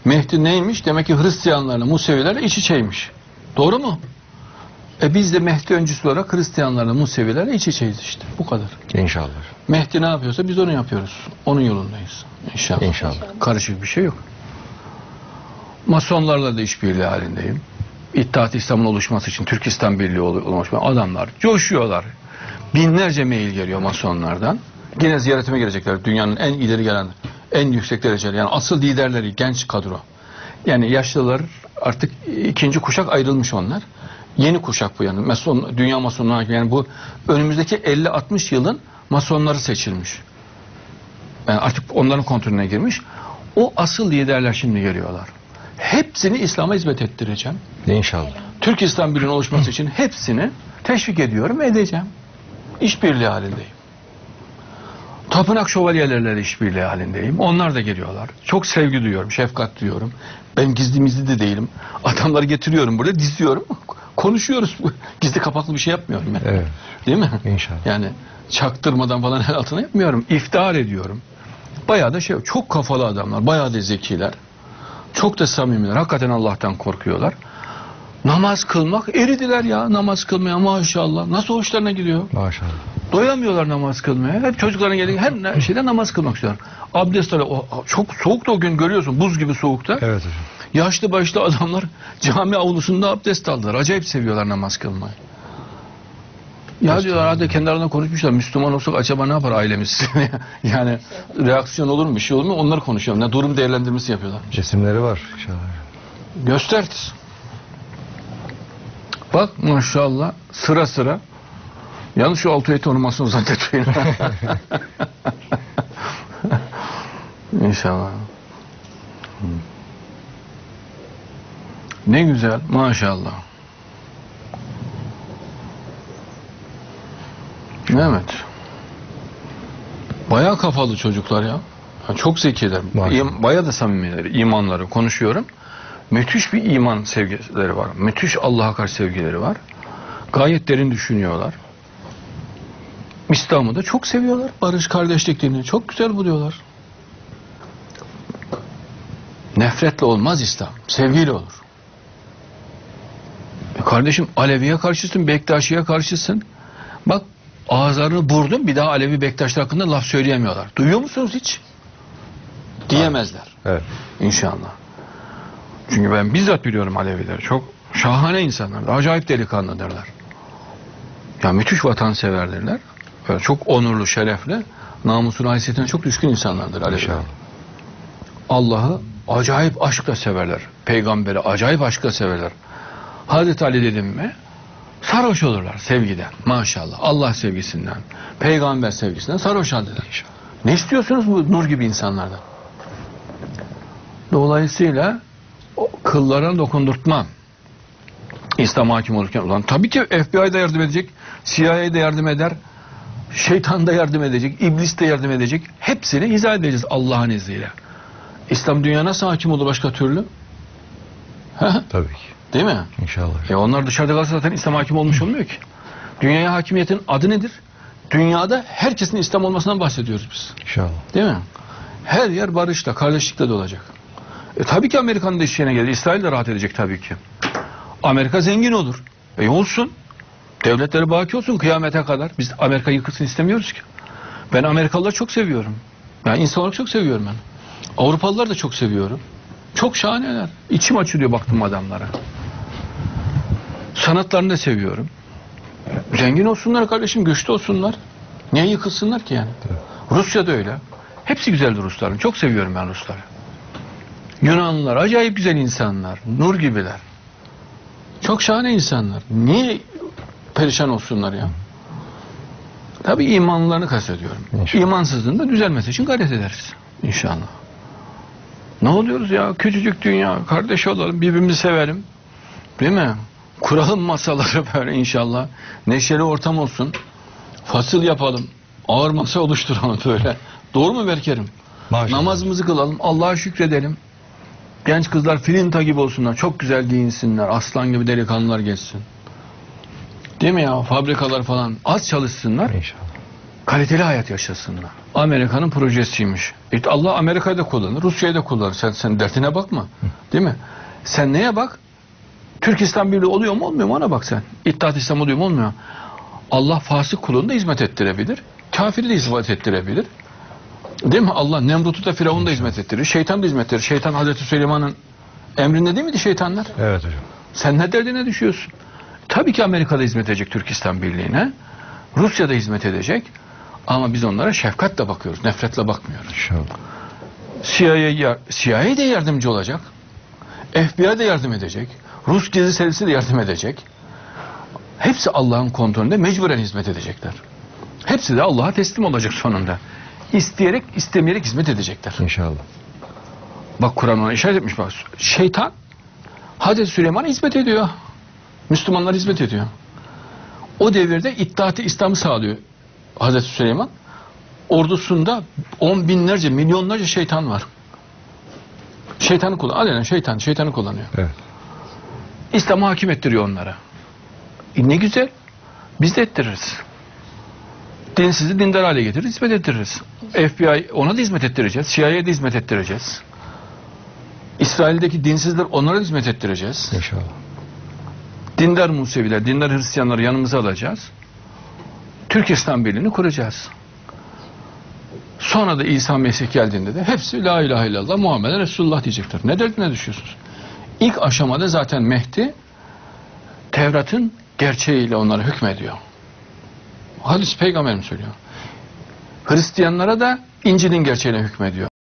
Mehdi neymiş? Demek ki Hristiyanlarla Musevilerle iç içeymiş. Doğru mu? Biz de Mehdi öncüsü olarak Hristiyanlarla Musevilerle iç içeyiz işte. Bu kadar. İnşallah. Mehdi ne yapıyorsa biz onu yapıyoruz. Onun yolundayız. İnşallah. İnşallah. Karışık bir şey yok. Masonlarla da işbirliği halindeyim. İttihat İslam'ın oluşması için Türkistan Birliği oluşması adamlar coşuyorlar. Binlerce mail geliyor masonlardan. Yine ziyaretime gelecekler. Dünyanın en ileri gelen, en yüksek dereceli, yani asıl liderleri, genç kadro. Yani yaşlılar artık ikinci kuşak ayrılmış onlar. Yeni kuşak bu yani. Dünya masonluğuna, yani bu önümüzdeki 50-60 yılın masonları seçilmiş. Yani artık onların kontrolüne girmiş. O asıl liderler şimdi geliyorlar. Hepsini İslam'a hizmet ettireceğim. İnşallah. Türkistan Birliği'nin oluşması için hepsini teşvik ediyorum, edeceğim. İşbirliği halindeyim. Tapınak şövalyelerle işbirliği halindeyim. Onlar da geliyorlar. Çok sevgi duyuyorum, şefkat duyuyorum. Ben gizli de değilim. Adamları getiriyorum burada, diziyorum. Konuşuyoruz. Gizli kapaklı bir şey yapmıyorum yani. Evet. Değil mi? İnşallah. Yani çaktırmadan falan el altına yapmıyorum. İftihar ediyorum. Bayağı da çok kafalı adamlar. Bayağı da zekiler. Çok da samimiler. Hakikaten Allah'tan korkuyorlar. Namaz kılmak eridiler ya, namaz kılmaya maşallah. Nasıl hoşlarına gidiyor? Maşallah. Doyamıyorlar namaz kılmaya. Hep çocuklarına geldiğinde her şeyde namaz kılmak istiyorlar. Abdest alıyor. Çok soğuk da o gün görüyorsun. Buz gibi soğukta. Evet hocam. Yaşlı başlı adamlar cami avlusunda abdest aldılar. Acayip seviyorlar namaz kılmayı. Ya diyorlar, hadi kendi aralarında konuşmuşlar. Müslüman olsak acaba ne yapar ailemiz? Yani reaksiyon olur mu? Bir şey olur mu? Onları konuşuyorlar. Ne durum değerlendirmesi yapıyorlar. Resimleri var inşallah. Göster. Bak maşallah sıra sıra. Yalnız şu altı eti olmasını zannetmeyin. İnşallah. Ne güzel maşallah. Evet. Bayağı kafalı çocuklar ya. Çok zekiler. Bayağı da samimiler. İmanları konuşuyorum. Müthiş bir iman sevgileri var. Müthiş Allah'a karşı sevgileri var. Gayet derin düşünüyorlar. İslam'ı da çok seviyorlar. Barış, kardeşlik dinini çok güzel buluyorlar. Nefretle olmaz İslam. Sevgiyle olur. Kardeşim Alevi'ye karşısın, Bektaşi'ye karşısın. Bak ağızlarını burdun, bir daha Alevi Bektaşlar hakkında laf söyleyemiyorlar. Duyuyor musunuz hiç? Diyemezler. Evet. İnşallah. Çünkü ben bizzat biliyorum Alevileri. Çok şahane insanlar. Acayip delikanlıdırlar. Ya müthiş vatanseverdirler. Böyle çok onurlu, şerefli, namusuna, haysiyetine çok düşkün insanlardır Aleviler. Allah'ı acayip aşkla severler. Peygamberi acayip aşkla severler. Hazreti Ali dedim mi sarhoş olurlar sevgiden. Maşallah. Allah sevgisinden, peygamber sevgisinden sarhoş haldeler. Ne istiyorsunuz bu nur gibi insanlardan? Dolayısıyla kıllara dokundurtmam. İslam hakim olurken olan. Tabii ki FBI da yardım edecek, CIA da yardım eder, şeytan da yardım edecek, iblis de yardım edecek. Hepsini izah edeceğiz Allah'ın izniyle. İslam dünya nasıl hakim olur başka türlü? Tabii ki. Değil mi? İnşallah. Onlar dışarıda kalsa zaten İslam hakim olmuş olmuyor ki. Dünyaya hakimiyetin adı nedir? Dünyada herkesin İslam olmasından bahsediyoruz biz. İnşallah. Değil mi? Her yer barışla, kardeşlikle dolacak. Tabii ki Amerika'nın da işine gelir. İsrail de rahat edecek tabii ki. Amerika zengin olur. Olsun. Devletleri baki olsun kıyamete kadar. Biz Amerika yıkılsın istemiyoruz ki. Ben Amerikalıları çok seviyorum. Yani insan olarak çok seviyorum ben. Avrupalıları da çok seviyorum. Çok şahaneler. İçim açılıyor baktım adamlara. Sanatlarını da seviyorum. Zengin olsunlar kardeşim, güçlü olsunlar. Niye yıkılsınlar ki yani? Evet. Rusya da öyle. Hepsi güzeldir Rusların. Çok seviyorum ben Rusları. Yunanlılar acayip güzel insanlar. Nur gibiler. Çok şahane insanlar. Niye perişan olsunlar ya? Tabii imanlarını kastediyorum. İnşallah. İmansızlığın da düzelmesi için gayret ederiz. İnşallah. Ne oluyoruz ya? Küçücük dünya. Kardeş olalım. Birbirimizi sevelim. Değil mi? Kuralım masaları böyle inşallah. Neşeli ortam olsun. Fasıl yapalım. Ağır masa oluşturalım böyle. Doğru mu Berkerim? Maşallah. Namazımızı kılalım. Allah'a şükredelim. Genç kızlar filinta gibi olsunlar. Çok güzel giyinsinler. Aslan gibi delikanlılar geçsin. Değil mi ya? Fabrikalar falan az çalışsınlar. İnşallah. Kaliteli hayat yaşasınlar. Amerika'nın projesiymiş. Allah Amerika'yı da kullanır, Rusya'yı da kullanır. Sen dertine bakma. Değil mi? Sen neye bak? Türk İslam Birliği oluyor mu olmuyor mu ona bak sen. İttihat İslam oluyor mu olmuyor mu? Allah fasık kulunu da hizmet ettirebilir. Kafiri de hizmet ettirebilir. Değil mi? Allah Nemrut'u da Firavun'u da hizmet ettirir. Şeytan da hizmet ettirir. Şeytan Hazreti Süleyman'ın emrinde değil miydi şeytanlar? Evet hocam. Sen ne derdine düşüyorsun? Tabii ki Amerika'da hizmet edecek Türk İslam Birliği'ne. Rusya'da hizmet edecek. Ama biz onlara şefkatle bakıyoruz. Nefretle bakmıyoruz. İnşallah. CIA de yardımcı olacak. FBI de yardım edecek. Rus gizli servisi de yardım edecek. Hepsi Allah'ın kontrolünde mecburen hizmet edecekler. Hepsi de Allah'a teslim olacak sonunda. İsteyerek, istemeyerek hizmet edecekler. İnşallah. Bak Kur'an ona işaret etmiş bak. Şeytan Hazreti Süleyman'a hizmet ediyor. Müslümanlar hizmet ediyor. O devirde İttihat-ı İslam'ı sağlıyor Hazreti Süleyman. Ordusunda 10 binlerce, milyonlarca şeytan var. Şeytanı kullanıyor. Alenen şeytanı kullanıyor. Evet. İslam'ı hakim ettiriyor onlara. Ne güzel. Biz de ettiririz. Dinsizi dindar hale getiririz, hizmet ettiririz. FBI ona da hizmet ettireceğiz. CIA'ya da hizmet ettireceğiz. İsrail'deki dinsizler onlara da hizmet ettireceğiz. İnşallah. Dindar Museviler, dindar Hristiyanları yanımıza alacağız. Türk İslam Birliği'ni kuracağız. Sonra da İsa Mesih geldiğinde de hepsi La ilahe illallah Muhammeden Resulullah diyecekler. Ne derdine düşüyorsunuz? İlk aşamada zaten Mehdi Tevrat'ın gerçeğiyle onlara hükmediyor. Hadis peygamberim söylüyor. Hristiyanlara da İncil'in gerçeğine hükmediyor.